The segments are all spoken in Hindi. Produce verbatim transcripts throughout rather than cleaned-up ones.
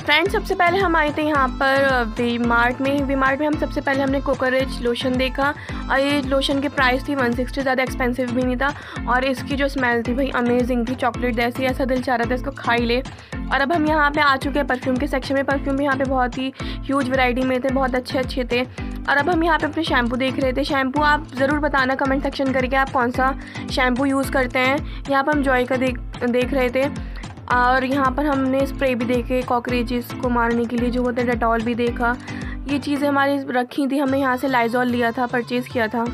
फ्रेंड्स, सबसे पहले हम आए थे यहाँ पर वी मार्ट में। वी मार्ट में हम सबसे पहले हमने कोकोरेच लोशन देखा और ये लोशन की प्राइस थी वन सिक्सटी, ज़्यादा एक्सपेंसिव भी नहीं था और इसकी जो स्मेल थी भाई अमेजिंग थी, चॉकलेट जैसी, ऐसा दिल चाह रहा था इसको खा ही ले। और अब हम यहाँ पे आ चुके हैं परफ्यूम के सेक्शन में। परफ्यूम भी यहाँ पे बहुत ही ह्यूज वैरायटी में थे, बहुत अच्छे अच्छे थे। और अब हम यहाँ पे अपने शैम्पू देख रहे थे। शैम्पू आप ज़रूर बताना कमेंट सेक्शन करके आप कौन सा शैम्पू यूज़ करते हैं। यहाँ पर हम जॉय का देख देख रहे थे और यहाँ पर हमने स्प्रे भी देखे कॉकरोचेस को मारने के लिए जो होते हैं, डेटॉल भी देखा। ये चीज़ें हमारी रखी थी, हमने यहाँ से लाइजॉल लिया था, परचेज़ किया था।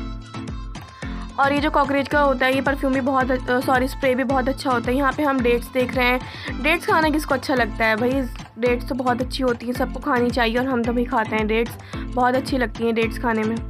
और ये जो कॉकरोच का होता है ये परफ्यूम भी बहुत सॉरी स्प्रे भी बहुत अच्छा होता है। यहाँ पे हम डेट्स देख रहे हैं। डेट्स खाना किसको अच्छा लगता है भाई, डेट्स तो बहुत अच्छी होती हैं, सबको खानी चाहिए और हम तो भी खाते हैं। डेट्स बहुत अच्छी लगती हैं डेट्स खाने में।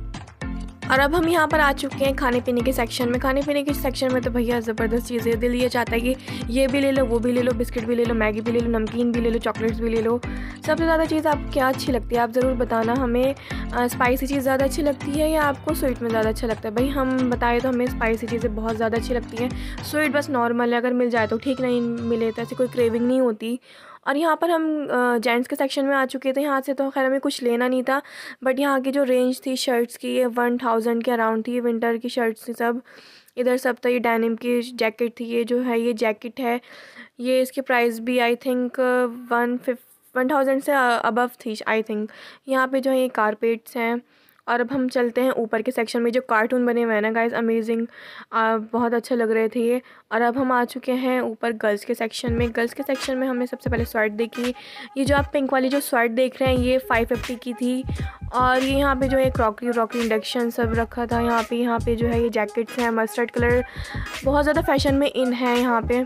और अब हम यहाँ पर आ चुके हैं खाने पीने के सेक्शन में। खाने पीने के सेक्शन में तो भैया ज़बरदस्त चीज़ें, दिल ये चाहता है कि ये भी ले लो, वो भी ले लो, बिस्किट भी ले लो, मैगी भी ले लो, नमकीन भी ले लो, चॉकलेट्स भी ले लो। सबसे ज़्यादा चीज़ आपको क्या अच्छी लगती है आप ज़रूर बताना हमें। स्पाइसी चीज़ ज़्यादा अच्छी लगती है या आपको स्वीट में ज़्यादा अच्छा लगता है? भाई हम बताएं तो हमें स्पाइसी चीज़ें बहुत ज़्यादा अच्छी लगती हैं। स्वीट बस नॉर्मल है, अगर मिल जाए तो ठीक, नहीं मिले तो ऐसी कोई क्रेविंग नहीं होती। और यहाँ पर हम जेंट्स के सेक्शन में आ चुके थे। यहाँ से तो खैर हमें कुछ लेना नहीं था, बट यहाँ की जो रेंज थी शर्ट्स की ये वन थाउजेंड के अराउंड थी। विंटर की शर्ट्स थी सब, इधर सब था। ये डेनिम की जैकेट थी, ये जो है ये जैकेट है, ये इसकी प्राइस भी I think one fif one thousand से अबव थी आई थिंक। यहाँ पे जो है ये कारपेट्स हैं। और अब हम चलते हैं ऊपर के सेक्शन में। जो कार्टून बने हुए हैं ना गाइस, अमेजिंग, बहुत अच्छे लग रहे थे ये। और अब हम आ चुके हैं ऊपर गर्ल्स के सेक्शन में। गर्ल्स के सेक्शन में हमने सबसे पहले शर्ट देखी। ये जो आप पिंक वाली जो शर्ट देख रहे हैं ये फाइव फिफ्टी की थी। और ये यहाँ पे जो है क्रॉकरी रॉकरी इंडक्शन सब रखा था। यहाँ पे यहाँ पे जो है ये जैकेट्स हैं, मस्टर्ड कलर बहुत ज़्यादा फैशन में इन है यहाँ पे।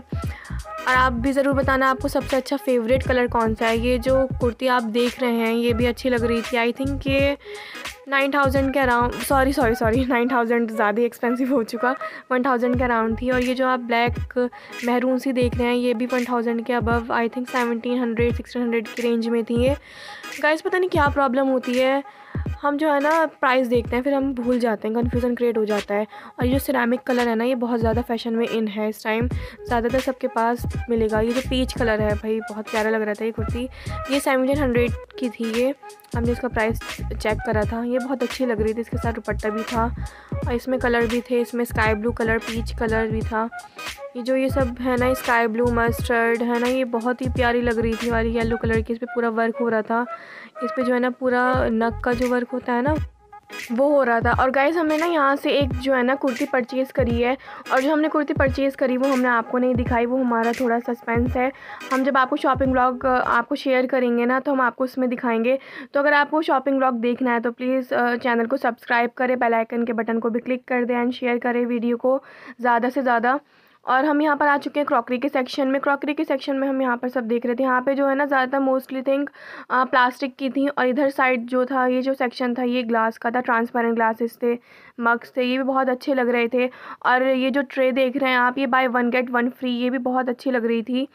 और आप भी ज़रूर बताना आपको सबसे अच्छा फेवरेट कलर कौन सा है। ये जो कुर्ती आप देख रहे हैं ये भी अच्छी लग रही थी। आई थिंक ये नाइन थाउजेंड के around, sorry sorry sorry nine thousand ज़्यादा एक्सपेंसिव हो चुका, वन थाउजेंड के अराउंड थी। और ये जो आप ब्लैक महरून सी देख रहे हैं ये भी वन थाउजेंड के above, I think seventeen hundred sixteen hundred की रेंज में थी ये। गाइस पता नहीं क्या प्रॉब्लम होती है, हम जो है ना प्राइस देखते हैं फिर हम भूल जाते हैं, कन्फ्यूज़न क्रिएट हो जाता है। और ये जो सिरेमिक कलर है ना ये बहुत ज़्यादा फैशन में इन है इस टाइम, ज़्यादातर सबके पास मिलेगा। ये जो पीच कलर है भाई बहुत प्यारा लग रहा था ये कुर्ती, ये सेवनटीन हंड्रेड की थी ये, हमने इसका प्राइस चेक करा था। ये बहुत अच्छी लग रही थी, इसके साथ दुपट्टा भी था और इसमें कलर भी थे, इसमें sky blue colour, peach colour भी था। ये जो ये सब है ना स्काई ब्लू मस्टर्ड है ना, ये बहुत ही प्यारी लग रही थी। और येलो कलर की इस पर पूरा वर्क हो रहा था, इस पर जो है ना पूरा नक का जो वर्क होता है ना वो हो रहा था। और गाइस हमने ना यहाँ से एक जो है ना कुर्ती परचेज़ करी है और जो हमने कुर्ती परचेज़ करी वो हमने आपको नहीं दिखाई, वो हमारा थोड़ा सस्पेंस है। हम जब आपको शॉपिंग व्लॉग आपको शेयर करेंगे ना तो हम आपको उसमें दिखाएंगे। तो अगर आपको शॉपिंग व्लॉग देखना है तो प्लीज़ चैनल को सब्सक्राइब करें, बेल आइकन के बटन को भी क्लिक कर दें एंड शेयर करें वीडियो को ज़्यादा से ज़्यादा। और हम यहाँ पर आ चुके हैं क्रॉकरी के सेक्शन में। क्रॉकरी के सेक्शन में हम यहाँ पर सब देख रहे थे। यहाँ पे जो है ना ज़्यादातर मोस्टली थिंक प्लास्टिक की थी। और इधर साइड जो था ये जो सेक्शन था ये ग्लास का था, ट्रांसपेरेंट ग्लासेस थे, मग्स थे, ये भी बहुत अच्छे लग रहे थे। और ये जो ट्रे देख रहे हैं आप ये buy one get one free, ये भी बहुत अच्छी लग रही थी।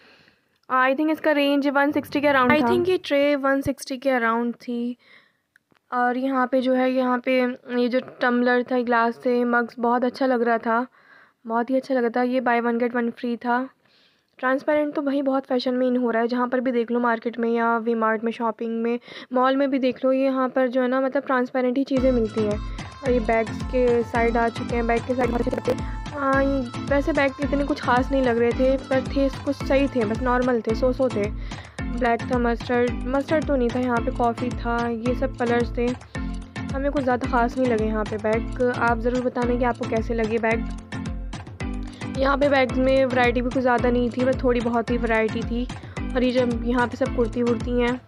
आई थिंक इसका रेंज वन सिक्सटी के अराउंड आई थिंक ये ट्रे वन सिक्सटी के अराउंड थी। और यहाँ पे जो है यहाँ पे ये जो टम्बलर था, ग्लास थे, मग्स, बहुत अच्छा लग रहा था, बहुत ही अच्छा लगा था। ये buy one get one free था। ट्रांसपेरेंट तो भाई बहुत फैशन में इन हो रहा है, जहाँ पर भी देख लो मार्केट में या वी मार्ट में, शॉपिंग में, मॉल में भी देख लो, ये यहाँ पर जो है ना मतलब ट्रांसपेरेंट ही चीज़ें मिलती हैं। और ये बैग्स के साइड आ चुके हैं, बैग के साइड हाँ वैसे बैग इतने कुछ खास नहीं लग रहे थे पर थे कुछ सही थे, बस नॉर्मल थे, सो सो थे। ब्लैक था, मस्टर्ड मस्टर्ड तो नहीं था, यहाँ पे कॉफ़ी था, ये सब कलर्स थे, हमें कुछ ज़्यादा खास नहीं लगे यहाँ पे बैग। आप ज़रूर बताना कि आपको कैसे लगे बैग। यहाँ पे बैग्स में वैरायटी भी कुछ ज़्यादा नहीं थी, बस थोड़ी बहुत ही वैरायटी थी। और ये जब यहाँ पे सब कुर्ती वुर्ती हैं,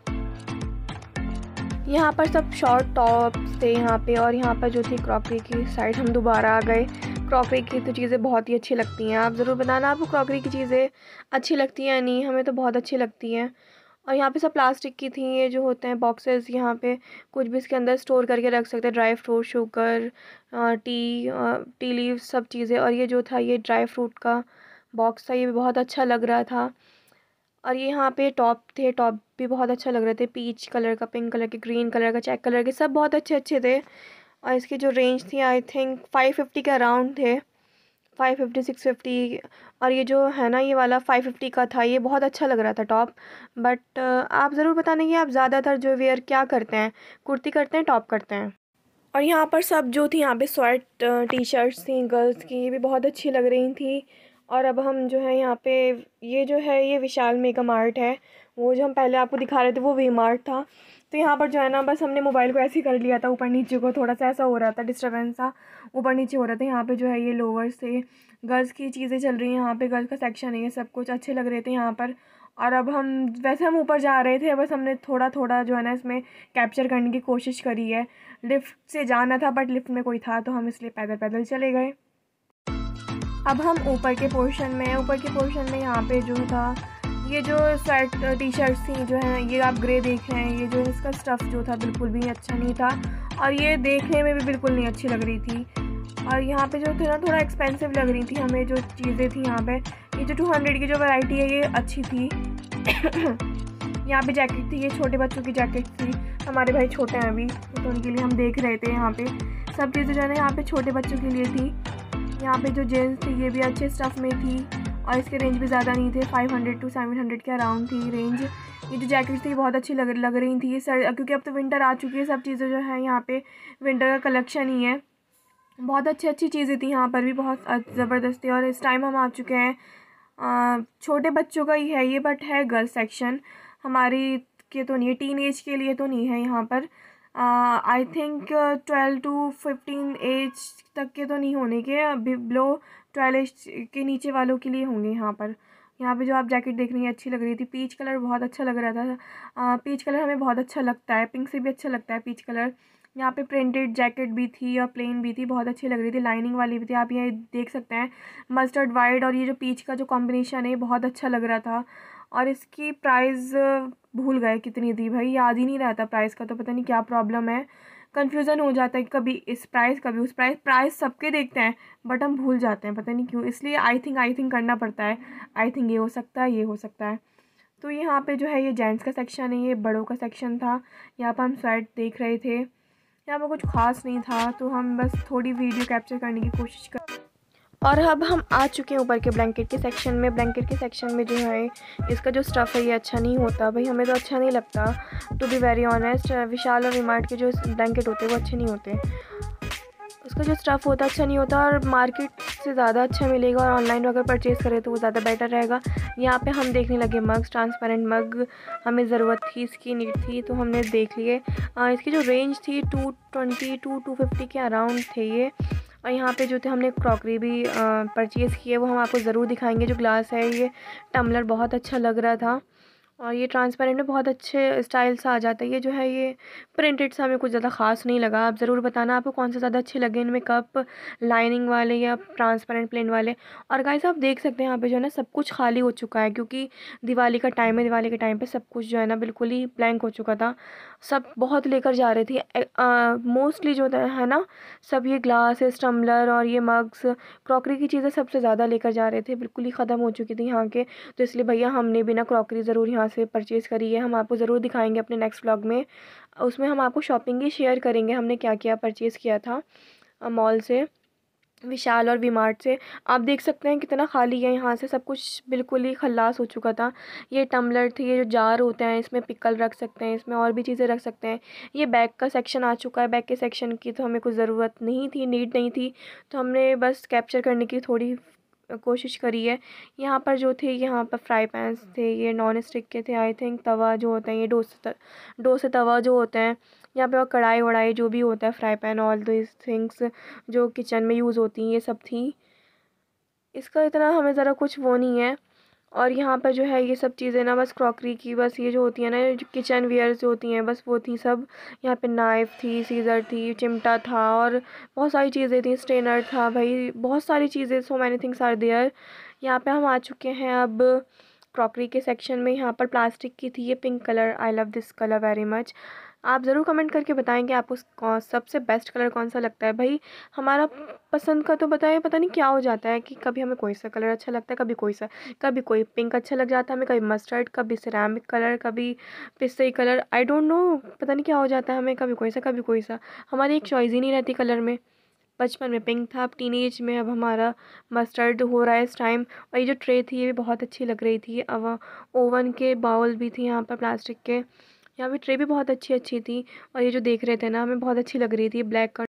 यहाँ पर सब शॉर्ट टॉप्स थे यहाँ पे। और यहाँ पर जो थी क्रॉकरी की साइड हम दोबारा आ गए। क्रॉकरी की तो चीज़ें बहुत ही अच्छी लगती हैं, आप ज़रूर बताना आपको क्रॉकरी की चीज़ें अच्छी लगती हैं या नहीं, हमें तो बहुत अच्छी लगती हैं। और यहाँ पे सब प्लास्टिक की थी, ये जो होते हैं बॉक्सेस, यहाँ पे कुछ भी इसके अंदर स्टोर करके रख सकते हैं, dry fruit, sugar, tea tea leave सब चीज़ें। और ये जो था ये ड्राई फ्रूट का बॉक्स था, ये भी बहुत अच्छा लग रहा था। और ये यहाँ पे टॉप थे, टॉप भी बहुत अच्छा लग रहे थे, पीच कलर का, पिंक कलर के, ग्रीन कलर का, चेक कलर के, सब बहुत अच्छे अच्छे थे। और इसकी जो रेंज थी आई थिंक फाइव फिफ्टी के अराउंड थे। Five fifty six fifty. और ये जो है ना ये वाला फाइव फिफ्टी का था, ये बहुत अच्छा लग रहा था टॉप। बट आप ज़रूर बताने कि आप ज़्यादातर जो वेयर क्या करते हैं, कुर्ती करते हैं, टॉप करते हैं। और यहाँ पर सब जो थी यहाँ पे स्वेट टी शर्ट्स थी गर्ल्स की, ये भी बहुत अच्छी लग रही थी। और अब हम जो है यहाँ पे, ये जो है ये विशाल मेगा मार्ट है, वो जो हम पहले आपको दिखा रहे थे वो वी मार्ट था। तो यहाँ पर जो है ना बस हमने मोबाइल को ऐसे ही कर लिया था, ऊपर नीचे को थोड़ा सा ऐसा हो रहा था, डिस्टर्बेंस सा ऊपर नीचे हो रहा था। यहाँ पे जो है ये लोवर्स थे, गर्ल्स की चीज़ें चल रही हैं, यहाँ पे गर्ल्स का सेक्शन है, ये सब कुछ अच्छे लग रहे थे यहाँ पर। और अब हम वैसे हम ऊपर जा रहे थे, बस हमने थोड़ा थोड़ा जो है ना इसमें कैप्चर करने की कोशिश करी है। लिफ्ट से जाना था बट लिफ्ट में कोई था, तो हम इसलिए पैदल पैदल चले गए। अब हम ऊपर के पोर्शन में ऊपर के पोर्शन में यहाँ पे जो था, ये जो शर्ट टी शर्ट्स थी जो है, ये आप ग्रे देख रहे हैं, ये जो इसका स्टफ़ जो था बिल्कुल भी अच्छा नहीं था, और ये देखने में भी बिल्कुल नहीं अच्छी लग रही थी। और यहाँ पे जो थे ना थोड़ा एक्सपेंसिव लग रही थी हमें जो चीज़ें थी यहाँ पे। ये जो टू हंड्रेड की जो वैरायटी है ये अच्छी थी। यहाँ पे जैकेट थी, ये छोटे बच्चों की जैकेट थी, हमारे भाई छोटे हैं अभी, तो उनके लिए हम देख रहे थे। यहाँ पे सब चीज़ें जो है ना यहाँ पे छोटे बच्चों के लिए थी। यहाँ पे जो जीन्स थी ये भी अच्छे स्टफ़ में थी, और इसके रेंज भी ज़्यादा नहीं थे, five hundred to seven hundred के अराउंड थी रेंज। ये जो जैकेट थी बहुत अच्छी लग लग रही थी सर, क्योंकि अब तो विंटर आ चुकी है, सब चीज़ें जो है यहाँ पे विंटर का कलेक्शन ही है। बहुत अच्छी अच्छी चीज़ें थी यहाँ पर भी, बहुत ज़बरदस्ती। और इस टाइम हम आ चुके हैं, आ, छोटे बच्चों का ही है ये, बट है गर्ल्स सेक्शन, हमारी के तो नहीं है, टीन एज के लिए तो नहीं है यहाँ पर। I think twelve to fifteen age तक के तो नहीं होने के, अभी बिलो ट्वेल्व एज के नीचे वालों के लिए होंगे यहाँ पर। यहाँ पे जो आप जैकेट देख रही हैं अच्छी लग रही थी, पीच कलर बहुत अच्छा लग रहा था। आ, पीच कलर हमें बहुत अच्छा लगता है, पिंक से भी अच्छा लगता है पीच कलर। यहाँ पे प्रिंटेड जैकेट भी थी और प्लेन भी थी, बहुत अच्छी लग रही थी, लाइनिंग वाली भी थी। आप ये देख सकते हैं मस्टर्ड वाइट और ये जो पीच का जो कॉम्बिनेशन है बहुत अच्छा लग रहा था। और इसकी प्राइस भूल गए कितनी थी भाई, याद ही नहीं रहता प्राइस का, तो पता नहीं क्या प्रॉब्लम है, कन्फ्यूज़न हो जाता है कभी इस प्राइस कभी उस प्राइस। प्राइस सबके देखते हैं बट हम भूल जाते हैं, पता नहीं क्यों, इसलिए आई थिंक आई थिंक करना पड़ता है। आई थिंक ये हो सकता है, ये हो सकता है। तो यहाँ पे जो है ये जेंट्स का सेक्शन है, ये बड़ों का सेक्शन था। यहाँ पर हम स्वेट देख रहे थे, यहाँ पर कुछ खास नहीं था, तो हम बस थोड़ी वीडियो कैप्चर करने की कोशिश कर। और अब हम आ चुके हैं ऊपर के ब्लैंकेट के सेक्शन में। ब्लैंकेट के सेक्शन में जो है इसका जो स्टफ़ है ये अच्छा नहीं होता भाई, हमें तो अच्छा नहीं लगता to be very honest. Vishal और वी-मार्ट के जो ब्लैंकेट होते हैं वो अच्छे नहीं होते, उसका जो स्टफ़ होता है अच्छा नहीं होता, और मार्केट से ज़्यादा अच्छा मिलेगा, और ऑनलाइन अगर परचेज़ करें तो वो ज़्यादा बेटर रहेगा। यहाँ पे हम देखने लगे मग्स, ट्रांसपेरेंट मग, हमें ज़रूरत थी, इसकी नीड थी, तो हमने देख लिए। इसकी जो रेंज थी two twenty to two fifty के अराउंड थे ये। और यहाँ पे जो थे हमने क्रॉकरी भी परचेज़ की है, वो हम आपको ज़रूर दिखाएंगे। जो ग्लास है ये टम्बलर बहुत अच्छा लग रहा था, और ये ट्रांसपेरेंट में बहुत अच्छे स्टाइल सा आ जाता है। ये जो है ये प्रिंटेड सा हमें कुछ ज़्यादा ख़ास नहीं लगा, आप ज़रूर बताना आपको कौन से ज़्यादा अच्छे लगे इनमें, कप लाइनिंग वाले या ट्रांसपेरेंट प्लेन वाले। और गाइस आप देख सकते हैं यहाँ पे जो है ना सब कुछ खाली हो चुका है, क्योंकि दिवाली का टाइम है, दिवाली के टाइम पे सब कुछ जो है ना बिल्कुल ही ब्लैंक हो चुका था। सब बहुत लेकर जा रहे थे, मोस्टली जो है ना सब ये ग्लासेस, टम्बलर और ये मग्स, क्रॉकरी की चीज़ें सबसे ज़्यादा लेकर जा रहे थे, बिल्कुल ही ख़त्म हो चुकी थी यहाँ के। तो इसलिए भैया हमने भी ना क्रॉकरी ज़रूर यहाँ से परचेज़ करी है, हम आपको ज़रूर दिखाएंगे अपने नेक्स्ट व्लॉग में, उसमें हम आपको शॉपिंग ही शेयर करेंगे हमने क्या क्या परचेज़ किया था मॉल से, विशाल और वी-मार्ट से। आप देख सकते हैं कितना खाली है यहाँ से, सब कुछ बिल्कुल ही खल्लास हो चुका था। ये टम्बलर थे, ये जो जार होते हैं इसमें पिकल रख सकते हैं, इसमें और भी चीज़ें रख सकते हैं। ये बैग का सेक्शन आ चुका है, बैग के सेक्शन की तो हमें कुछ ज़रूरत नहीं थी, नीड नहीं थी, तो हमने बस कैप्चर करने की थोड़ी कोशिश करी है। यहाँ पर जो थे यहाँ पर फ्राई पैन्स थे, ये नॉन स्टिक के थे आई थिंक। तवा जो होता है ये डोसे डोसे तवा जो होते हैं यहाँ पे, और कढ़ाई वढ़ाई जो भी होता है, fry pan, all this things जो किचन में यूज़ होती हैं ये सब थी। इसका इतना हमें ज़रा कुछ वो नहीं है। और यहाँ पर जो है ये सब चीज़ें ना बस क्रॉकरी की, बस ये जो होती है ना जो किचन वेयर जो होती हैं बस वो थी सब। यहाँ पे नाइफ़ थी, सीज़र थी, चिमटा था, और बहुत सारी चीज़ें थी, स्ट्रेनर था भाई, बहुत सारी चीज़ें, so many things are there. यहाँ पे हम आ चुके हैं अब क्रॉकरी के सेक्शन में। यहाँ पर प्लास्टिक की थी ये pink colour, I love this colour very much. आप ज़रूर कमेंट करके बताएं कि आपको कौन सबसे बेस्ट कलर कौन सा लगता है भाई। हमारा पसंद का तो बताए पता नहीं क्या हो जाता है कि कभी हमें कोई सा कलर अच्छा लगता है, कभी कोई सा, कभी कोई पिंक अच्छा लग जाता है हमें, कभी मस्टर्ड, कभी सिरेमिक कलर, कभी पिस्ते कलर, आई डोंट नो पता नहीं क्या हो जाता है हमें, कभी कोई सा कभी कोई सा, हमारी एक चॉइस ही नहीं रहती कलर में। बचपन में पिंक था, अब टीनेज में अब हमारा मस्टर्ड हो रहा है इस टाइम। और ये जो ट्रे थी ये भी बहुत अच्छी लग रही थी। अब ओवन के बाउल भी थी यहाँ पर प्लास्टिक के, यहाँ पे ट्रे भी बहुत अच्छी अच्छी थी। और ये जो देख रहे थे ना, हमें बहुत अच्छी लग रही थी ब्लैक